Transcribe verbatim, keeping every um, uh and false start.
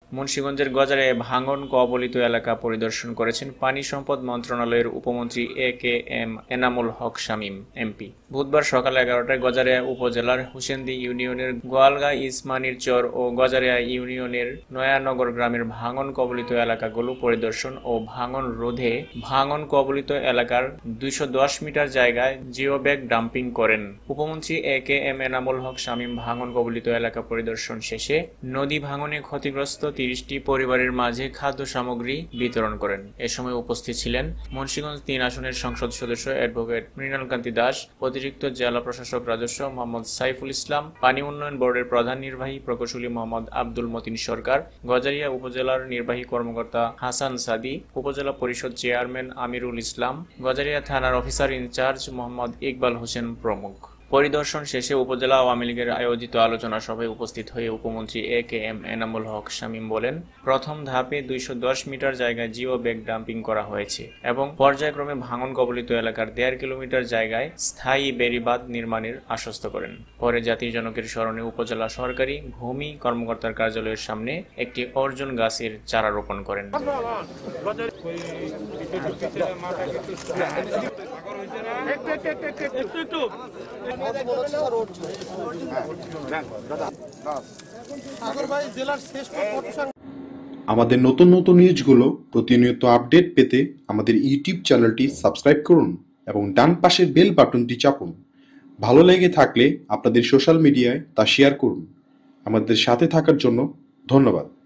মুন্সিগঞ্জের গজারিয়ায় ভাঙন কবলিত এলাকা পরিদর্শন করেছেন পানি সম্পদ মন্ত্রণালয়ের উপমন্ত্রী A K M Enamul Haque Shamim MP. বুধবার সকাল এগারোটায় গজারিয়া উপজেলার হুসেন্দি ইউনিয়নের গোয়ালগা ইসমানীর চর ও গজারিয়া ইউনিয়নের নয়ানগর গ্রামের ভাঙন কবলিত এলাকাগুলো পরিদর্শন ও ভাঙন রোধে ভাঙন কবলিত এলাকার দুইশো দশ মিটার জায়গায় জিওব্যাগ ডাম্পিং করেন। উপমন্ত্রী A K M Enamul Haque Shamim ভাঙন কবলিত এলাকা পরিদর্শন শেষে নদী ভাঙনে ক্ষতিগ্রস্ত তিরিশটি পরিবারের মাঝে খাদ্য সামগ্রী বিতরণ করেন। এ সময় উপস্থিত ছিলেন মুন্সিগঞ্জ তিন আসনের সংসদ সদস্য অ্যাডভোকেট মৃণালকান্তি দাস, অতিরিক্ত জেলা প্রশাসক রাজস্ব মোহাম্মদ সাইফুল ইসলাম, পানি উন্নয়ন বোর্ডের প্রধান নির্বাহী প্রকৌশলী মোহাম্মদ আব্দুল মতিন সরকার, গজারিয়া উপজেলার নির্বাহী কর্মকর্তা হাসান সাদি, উপজেলা পরিষদ চেয়ারম্যান আমিরুল ইসলাম, গজারিয়া থানার অফিসার ইনচার্জ মোহাম্মদ ইকবাল হোসেন প্রমুখ। পরিদর্শন শেষে উপজেলা আওয়ামী লীগের আয়োজিত আলোচনা সভায় উপস্থিত হয়ে উপমন্ত্রী A K M Enamul Haque Shamim বলেন, প্রথম ধাপে দুইশো দশ মিটার জায়গায় জিও ব্যাগ ডাম্পিং করা হয়েছে এবং পর্যায়ক্রমে ভাঙন কবলিত এলাকার দেড় কিলোমিটার জায়গায় স্থায়ী বেড়িবাঁধ নির্মাণের আশ্বস্ত করেন। পরে জাতির জনকের স্মরণে উপজেলা সরকারি ভূমি কর্মকর্তার কার্যালয়ের সামনে একটি অর্জুন গাছের চারা রোপণ করেন। আমাদের নতুন নতুন নিউজগুলো প্রতিনিয়ত আপডেট পেতে আমাদের ইউটিউব চ্যানেলটি সাবস্ক্রাইব করুন এবং ডান পাশের বেল বাটনটি চাপুন। ভালো লেগে থাকলে আপনাদের সোশ্যাল মিডিয়ায় তা শেয়ার করুন। আমাদের সাথে থাকার জন্য ধন্যবাদ।